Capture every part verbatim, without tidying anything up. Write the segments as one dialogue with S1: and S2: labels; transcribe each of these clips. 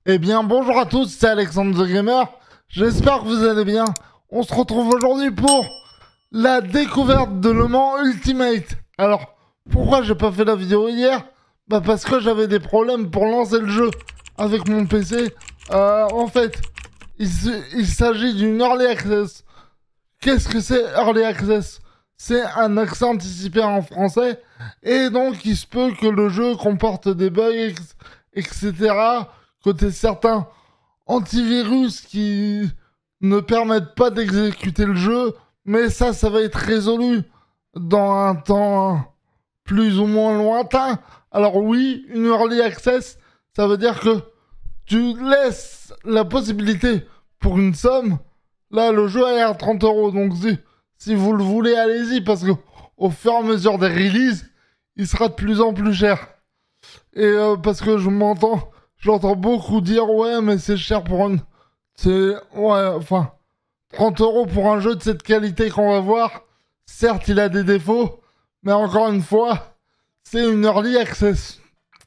S1: Eh bien, bonjour à tous, c'est Alexandre the Gamer. J'espère que vous allez bien. On se retrouve aujourd'hui pour la découverte de Le Mans Ultimate. Alors, pourquoi j'ai pas fait la vidéo hier? Bah parce que j'avais des problèmes pour lancer le jeu avec mon P C. Euh, en fait, il, il s'agit d'une Early Access. Qu'est-ce que c'est Early Access? C'est un accès anticipé en français. Et donc, il se peut que le jeu comporte des bugs, et cetera. Côté certains antivirus qui ne permettent pas d'exécuter le jeu. Mais ça, ça va être résolu dans un temps plus ou moins lointain. Alors oui, une Early Access, ça veut dire que tu laisses la possibilité pour une somme. Là, le jeu est à trente euros. Donc si, si vous le voulez, allez-y. Parce que au fur et à mesure des releases, il sera de plus en plus cher. Et euh, parce que je m'entends... J'entends beaucoup dire, ouais, mais c'est cher pour une... C'est... Ouais, enfin... trente euros pour un jeu de cette qualité qu'on va voir. Certes, il a des défauts. Mais encore une fois, c'est une Early Access.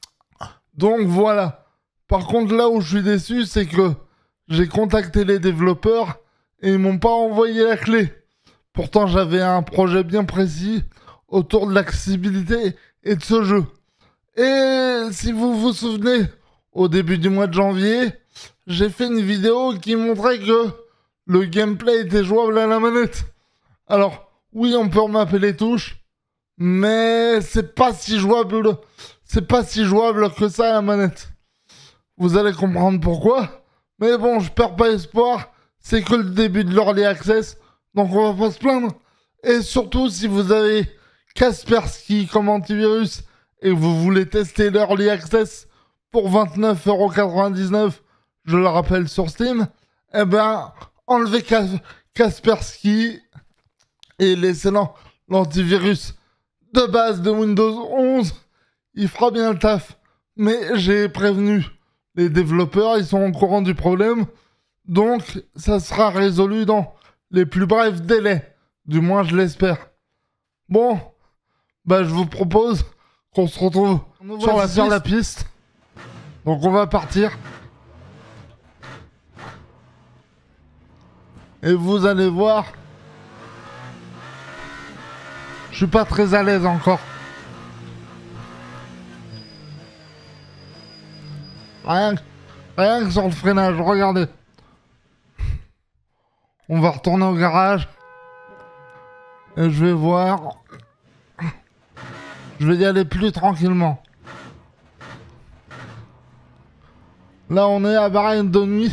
S1: Donc voilà. Par contre, là où je suis déçu, c'est que j'ai contacté les développeurs et ils m'ont pas envoyé la clé. Pourtant, j'avais un projet bien précis autour de l'accessibilité et de ce jeu. Et si vous vous souvenez... Au début du mois de janvier, j'ai fait une vidéo qui montrait que le gameplay était jouable à la manette. Alors, oui, on peut remapper les touches, mais c'est pas si jouable, c'est pas si jouable que ça à la manette. Vous allez comprendre pourquoi. Mais bon, je perds pas espoir. C'est que le début de l'Early Access, donc on va pas se plaindre. Et surtout, si vous avez Kaspersky comme antivirus et que vous voulez tester l'Early Access pour vingt-neuf euros quatre-vingt-dix-neuf, je le rappelle sur Steam, eh ben, enlevez Kas Kaspersky et laissez l'antivirus de base de Windows onze. Il fera bien le taf. Mais j'ai prévenu les développeurs, ils sont au courant du problème. Donc, ça sera résolu dans les plus brefs délais. Du moins, je l'espère. Bon, bah, je vous propose qu'on se retrouve sur la, sur la piste. Donc on va partir. Et vous allez voir. Je suis pas très à l'aise encore. Rien, rien que sur le freinage, regardez. On va retourner au garage. Et je vais voir. Je vais y aller plus tranquillement. Là, on est à Bahreïn de nuit.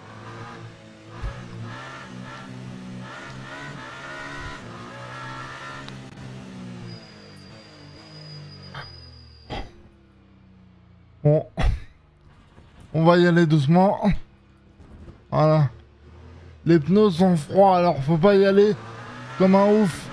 S1: Bon. On va y aller doucement. Voilà. Les pneus sont froids, alors faut pas y aller comme un ouf.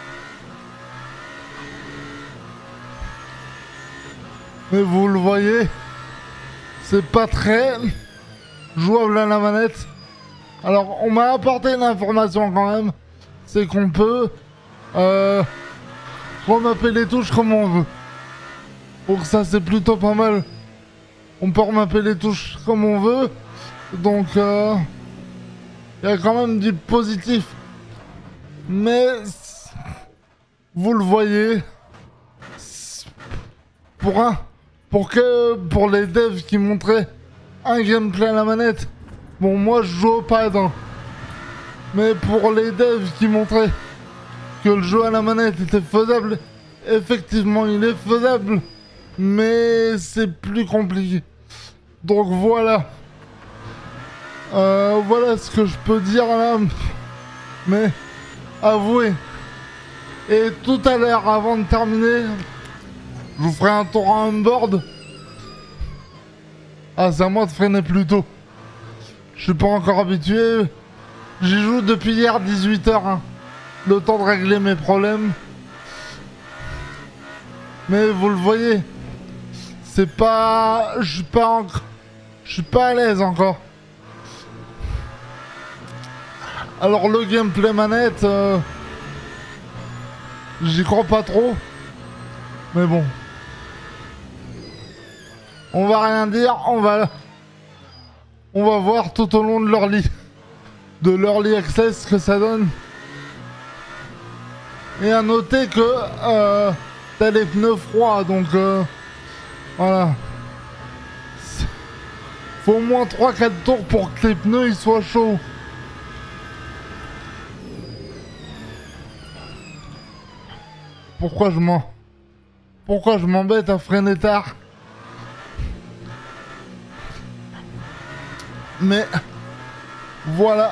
S1: Mais vous le voyez, c'est pas très jouable à la manette. Alors, on m'a apporté une information quand même. C'est qu'on peut euh, remapper les touches comme on veut. Donc ça, c'est plutôt pas mal. On peut remapper les touches comme on veut. Donc, il euh, y a quand même du positif. Mais, vous le voyez, pour un... Pour que pour les devs qui montraient un gameplay à la manette, bon moi je joue au pad, hein. Mais pour les devs qui montraient que le jeu à la manette était faisable, effectivement il est faisable, mais c'est plus compliqué. Donc voilà, euh, voilà ce que je peux dire là. Mais avouez, et tout à l'heure avant de terminer, je vous ferai un tour en on-board. Ah, c'est à moi de freiner plus tôt. Je suis pas encore habitué. J'y joue depuis hier dix-huit heures. Hein. Le temps de régler mes problèmes. Mais vous le voyez. C'est pas... Je suis pas encore... Je suis pas à l'aise encore. Alors le gameplay manette... Euh... J'y crois pas trop. Mais bon. On va rien dire, on va On va voir tout au long de l'early, de l'early access ce que ça donne. Et à noter que euh, t'as les pneus froids, donc euh, voilà. Faut au moins trois quatre tours pour que les pneus ils soient chauds. Pourquoi je m'en... Pourquoi je m'embête à freiner tard? Mais... Voilà.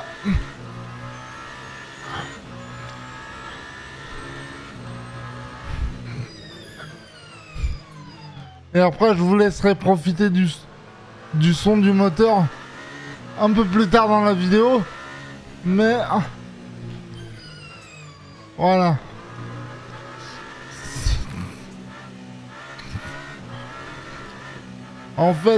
S1: Et après, je vous laisserai profiter du, du son du moteur un peu plus tard dans la vidéo. Mais... Voilà. En fait...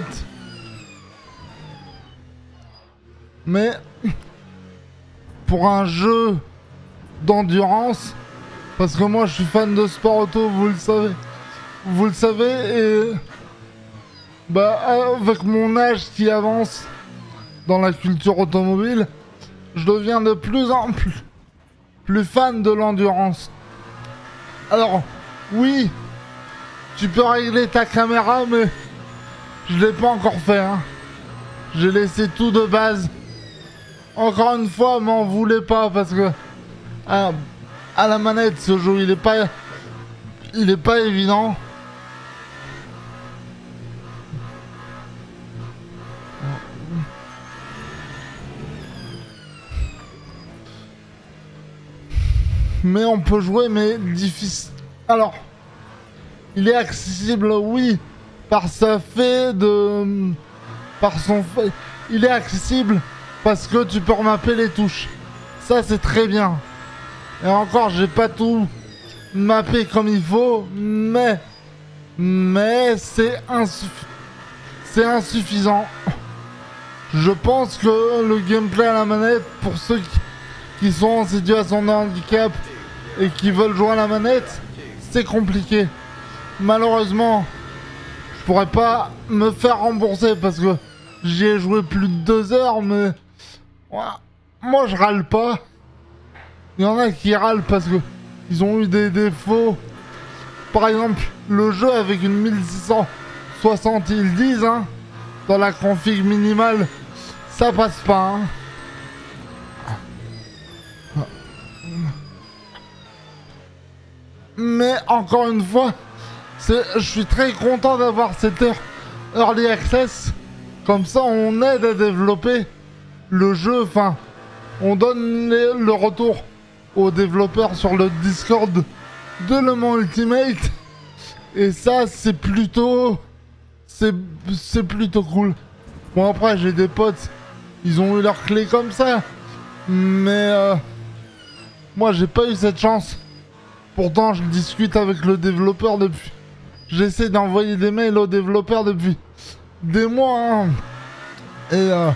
S1: Mais... Pour un jeu d'endurance, parce que moi je suis fan de sport auto, vous le savez. Vous le savez, et... Bah, avec mon âge qui avance dans la culture automobile, je deviens de plus en plus, plus fan de l'endurance. Alors, oui, tu peux régler ta caméra, mais je l'ai pas encore fait, hein. J'ai laissé tout de base. Encore une fois, m'en voulez pas, parce que... À, à la manette, ce jeu, il est pas... Il est pas évident. Mais on peut jouer, mais difficile. Alors, il est accessible, oui, par sa fait de... Par son fait... Il est accessible parce que tu peux remapper les touches. Ça, c'est très bien. Et encore, j'ai pas tout mappé comme il faut, mais... Mais c'est insuffisant. C'est insuffisant. Je pense que le gameplay à la manette, pour ceux qui, qui sont en situation de handicap et qui veulent jouer à la manette, c'est compliqué. Malheureusement, je pourrais pas me faire rembourser parce que j'y ai joué plus de deux heures, mais moi je râle pas. Il y en a qui râlent parce que ils ont eu des défauts. Par exemple, le jeu avec une mille six cent soixante, ils disent, hein, dans la config minimale, ça passe pas, hein. Mais encore une fois, je suis très content d'avoir cette heure Early Access. Comme ça, on aide à développer le jeu. Enfin, on donne les, le retour aux développeurs sur le Discord de Le Mans Ultimate. Et ça, c'est plutôt... C'est plutôt cool. Bon, après, j'ai des potes, ils ont eu leurs clés comme ça. Mais... Euh, moi, j'ai pas eu cette chance. Pourtant, je discute avec le développeur depuis... J'essaie d'envoyer des mails au développeur depuis des mois, hein. Et euh...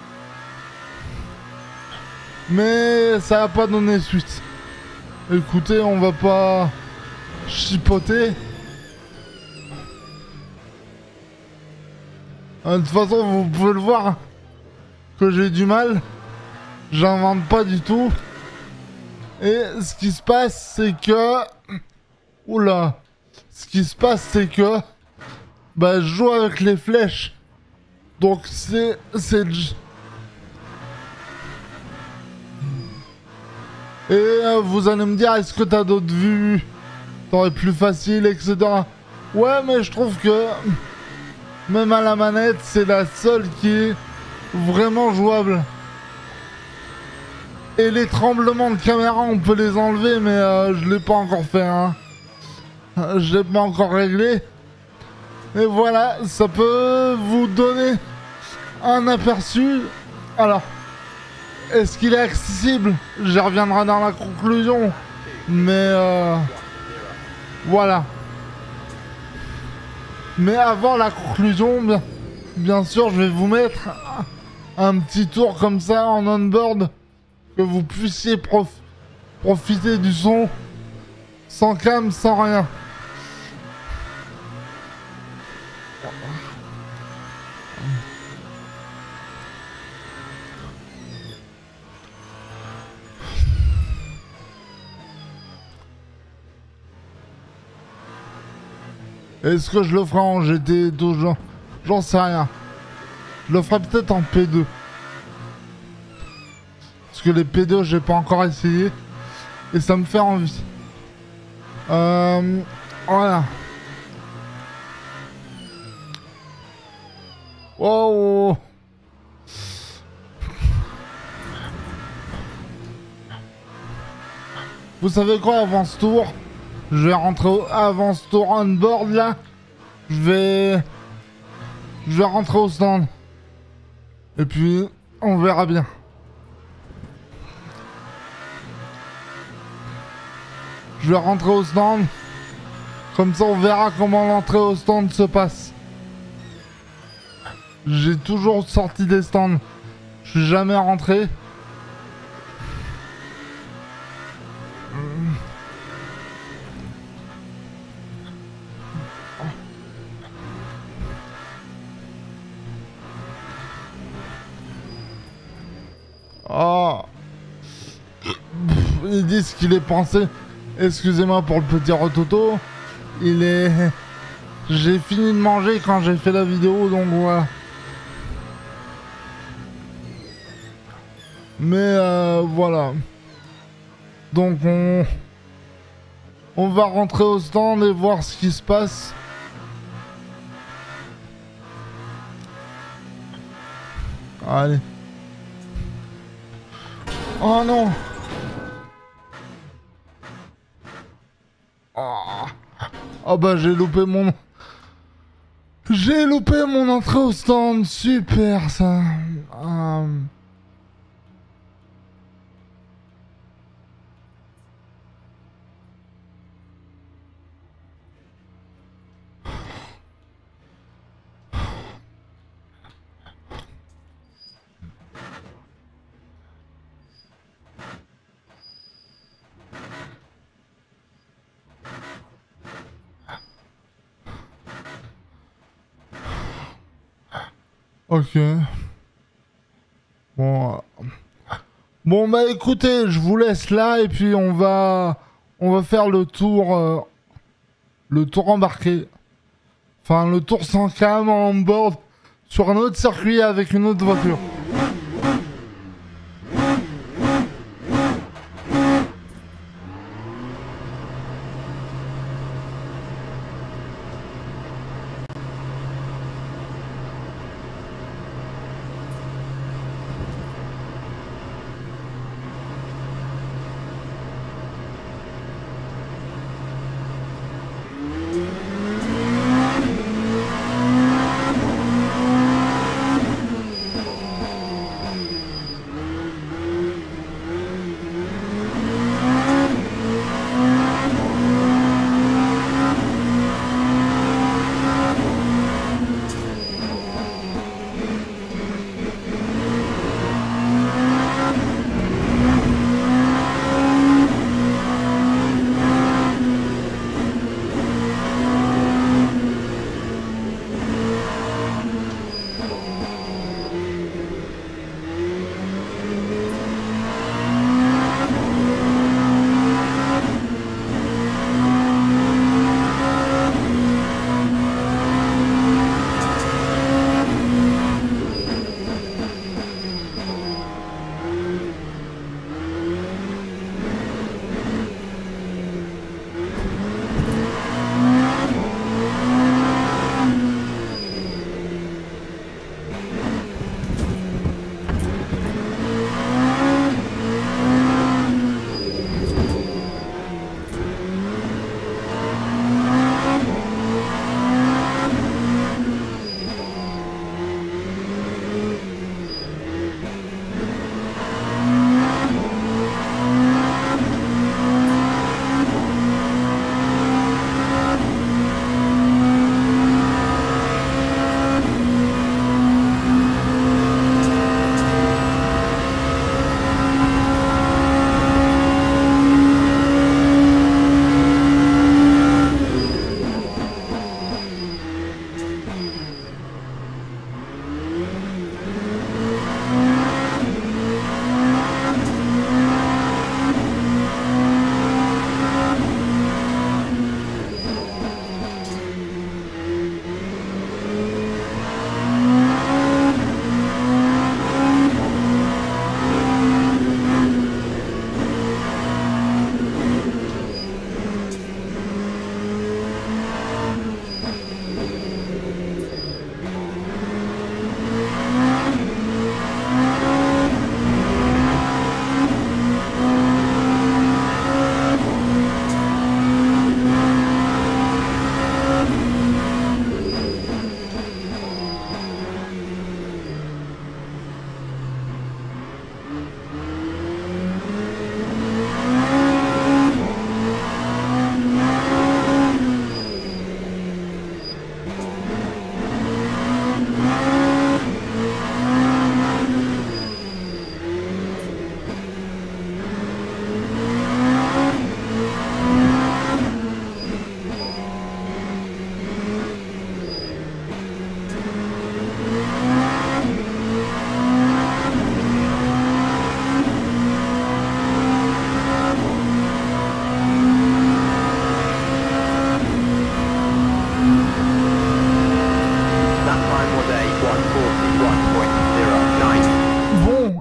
S1: mais ça a pas donné suite. Écoutez, on va pas chipoter. De toute façon, vous pouvez le voir que j'ai du mal. J'invente pas du tout. Et ce qui se passe, c'est que... Oula. Ce qui se passe, c'est que... Bah, je joue avec les flèches. Donc, c'est... C'est... Et euh, vous allez me dire, est-ce que t'as d'autres vues? T'aurais plus facile, et cetera. Ouais, mais je trouve que... Même à la manette, c'est la seule qui est vraiment jouable. Et les tremblements de caméra, on peut les enlever, mais euh, je l'ai pas encore fait, hein. Je l'ai pas encore réglé. Et voilà, ça peut vous donner un aperçu. Alors, est-ce qu'il est accessible? J'y reviendrai dans la conclusion. Mais euh, voilà. Mais avant la conclusion, bien, bien sûr, je vais vous mettre un petit tour comme ça en on-board. Que vous puissiez prof profiter du son sans cam, sans rien. Est-ce que je le ferai en G T douze? J'en sais rien. Je le ferai peut-être en P deux. Parce que les P deux, j'ai pas encore essayé. Et ça me fait envie. Euh, voilà. Wow. Vous savez quoi, avant ce tour, je vais rentrer au... avant ce tour on board là. Je vais... Je vais rentrer au stand. Et puis, on verra bien. Je vais rentrer au stand. Comme ça, on verra comment l'entrée au stand se passe. J'ai toujours sorti des stands. Je suis jamais rentré. Oh. Ils disent qu'il est pensé. Excusez-moi pour le petit rototo. Il est... J'ai fini de manger quand j'ai fait la vidéo, donc voilà. Mais euh, voilà. Donc on... On va rentrer au stand et voir ce qui se passe. Allez. Oh non. Oh, oh bah j'ai loupé mon... J'ai loupé mon entrée au stand. Super ça. Euh... Ok. Bon. Bon bah écoutez, je vous laisse là et puis on va on va faire le tour euh, le tour embarqué. Enfin le tour sans cam en board sur un autre circuit avec une autre voiture.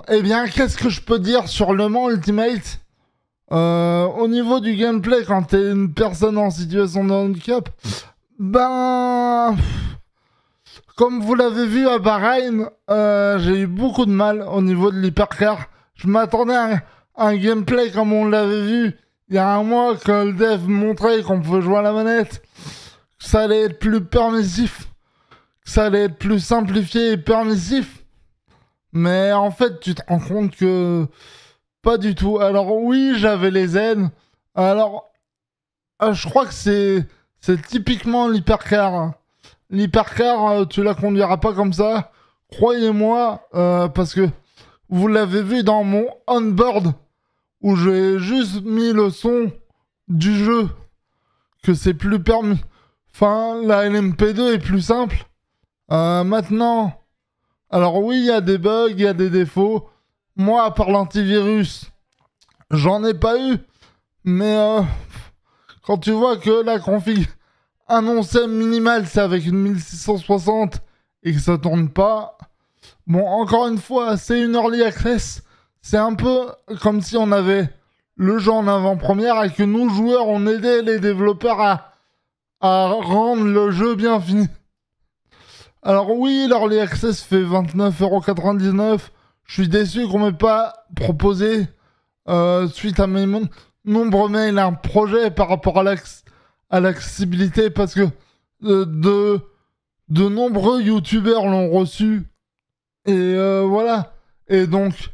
S1: eh bien, qu'est-ce que je peux dire sur Le Mans Ultimate? Euh, au niveau du gameplay, quand t'es une personne en situation de handicap, ben... Comme vous l'avez vu à Bahreïn, euh, j'ai eu beaucoup de mal au niveau de l'hypercar. Je m'attendais à un, un gameplay comme on l'avait vu il y a un mois, que le dev montrait qu'on pouvait jouer à la manette, que ça allait être plus permissif, que ça allait être plus simplifié et permissif. Mais en fait, tu te rends compte que pas du tout. Alors oui, j'avais les aides. Alors, euh, je crois que c'est c'est typiquement l'hypercar. Hein. L'hypercar, euh, tu la conduiras pas comme ça. Croyez-moi, euh, parce que vous l'avez vu dans mon on-board, où j'ai juste mis le son du jeu, que c'est plus permis. Enfin, la L M P deux est plus simple. Euh, maintenant, alors oui, il y a des bugs, il y a des défauts. Moi, à part l'antivirus, j'en ai pas eu. Mais euh, quand tu vois que la config annoncée minimale, c'est avec une mille six cent soixante et que ça tourne pas... Bon, encore une fois, c'est une early access. C'est un peu comme si on avait le jeu en avant-première et que nous, joueurs, on aidait les développeurs à, à rendre le jeu bien fini. Alors oui, l'early access fait vingt-neuf euros quatre-vingt-dix-neuf. Je suis déçu qu'on m'ait pas proposé, euh, suite à mes nombreux mails, un projet par rapport à l'accessibilité, parce que euh, de, de nombreux youtubeurs l'ont reçu. Et euh, voilà. Et donc,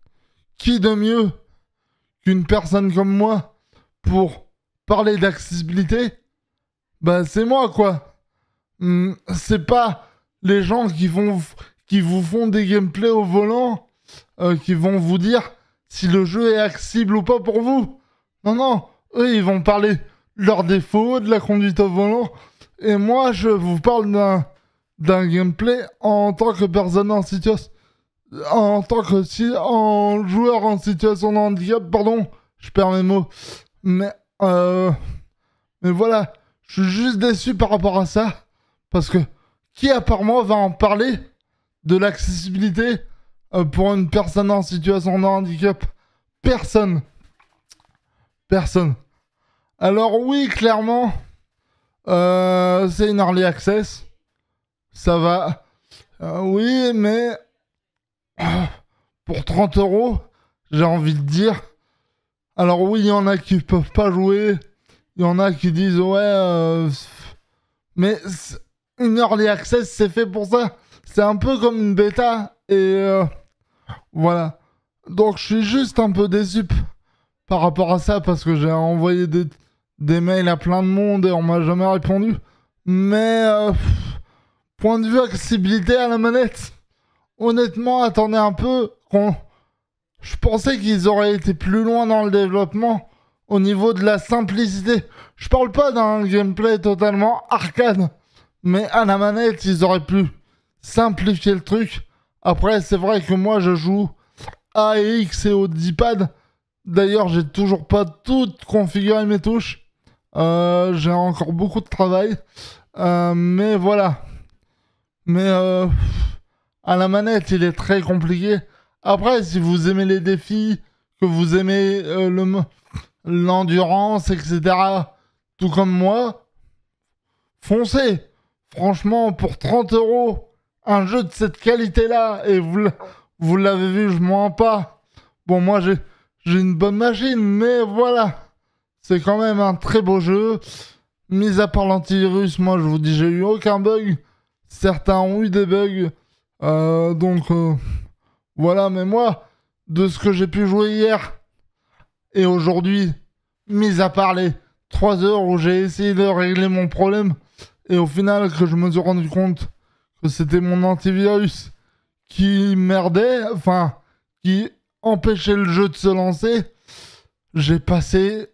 S1: qui de mieux qu'une personne comme moi pour parler d'accessibilité? Bah c'est moi, quoi. Hum, c'est pas les gens qui vont qui vous font des gameplays au volant euh, qui vont vous dire si le jeu est accessible ou pas pour vous. Non, non. Eux, ils vont parler de leurs défauts, de la conduite au volant. Et moi, je vous parle d'un d'un gameplay en tant que personne en situation... En tant que si, en joueur en situation de handicap, pardon, je perds mes mots. Mais, euh, mais voilà, je suis juste déçu par rapport à ça. Parce que qui, à part moi, va en parler de l'accessibilité euh, pour une personne en situation de handicap? Personne. Personne. Alors oui, clairement, euh, c'est une early access. Ça va. Euh, oui, mais... Pour trente euros, j'ai envie de dire. Alors oui, il y en a qui peuvent pas jouer. Il y en a qui disent ouais... Euh, mais une early access, c'est fait pour ça. C'est un peu comme une bêta. Et euh, voilà. Donc je suis juste un peu déçu par rapport à ça, parce que j'ai envoyé des, des mails à plein de monde et on m'a jamais répondu. Mais euh, point de vue accessibilité à la manette, honnêtement, attendez un peu. Qu'on... Je pensais qu'ils auraient été plus loin dans le développement au niveau de la simplicité. Je parle pas d'un gameplay totalement arcade, mais à la manette, ils auraient pu simplifier le truc. Après, c'est vrai que moi, je joue A et X et au D-pad. D'ailleurs, j'ai toujours pas tout configuré mes touches. Euh, j'ai encore beaucoup de travail. Euh, mais voilà. Mais euh, à la manette, il est très compliqué. Après, si vous aimez les défis, que vous aimez euh, le, l'endurance, et cetera, tout comme moi, foncez. Franchement, pour trente euros, un jeu de cette qualité-là, et vous, vous l'avez vu, je mens pas. Bon, moi, j'ai, j'ai une bonne machine, mais voilà. C'est quand même un très beau jeu. Mis à part l'antivirus, moi, je vous dis, j'ai eu aucun bug. Certains ont eu des bugs. Euh, donc... Euh, Voilà, mais moi, de ce que j'ai pu jouer hier et aujourd'hui, mis à part les trois heures où j'ai essayé de régler mon problème, et au final que je me suis rendu compte que c'était mon antivirus qui merdait, enfin, qui empêchait le jeu de se lancer, j'ai passé,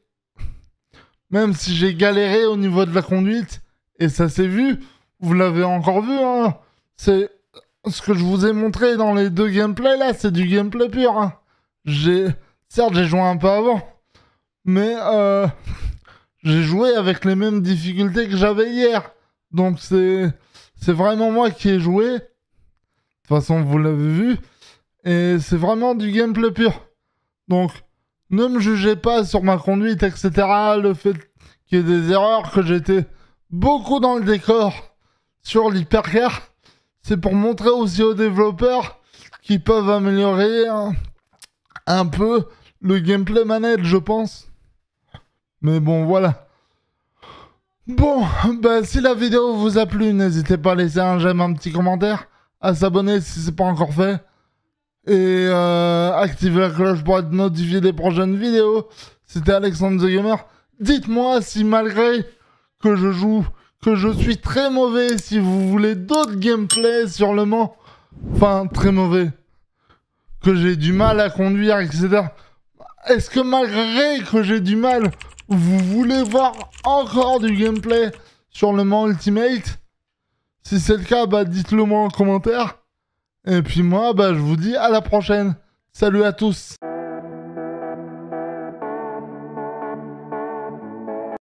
S1: même si j'ai galéré au niveau de la conduite, et ça s'est vu, vous l'avez encore vu, hein, c'est... Ce que je vous ai montré dans les deux gameplays là, c'est du gameplay pur. Hein. J'ai, certes, j'ai joué un peu avant, mais euh, j'ai joué avec les mêmes difficultés que j'avais hier. Donc c'est, c'est vraiment moi qui ai joué. De toute façon, vous l'avez vu. Et c'est vraiment du gameplay pur. Donc, ne me jugez pas sur ma conduite, et cetera. Le fait qu'il y ait des erreurs, que j'étais beaucoup dans le décor sur l'hypercar, c'est pour montrer aussi aux développeurs qu'ils peuvent améliorer un, un peu le gameplay manette, je pense. Mais bon, voilà. Bon, bah si la vidéo vous a plu, n'hésitez pas à laisser un j'aime, un petit commentaire, à s'abonner si c'est pas encore fait, et euh, activer la cloche pour être notifié des prochaines vidéos. C'était Alexandre The Gamer. Dites-moi si malgré que je joue, que je suis très mauvais, si vous voulez d'autres gameplays sur le Mans, enfin très mauvais, que j'ai du mal à conduire, et cetera. Est-ce que malgré que j'ai du mal, vous voulez voir encore du gameplay sur le Mans Ultimate? Si c'est le cas, bah dites-le moi en commentaire. Et puis moi, bah je vous dis à la prochaine. Salut à tous.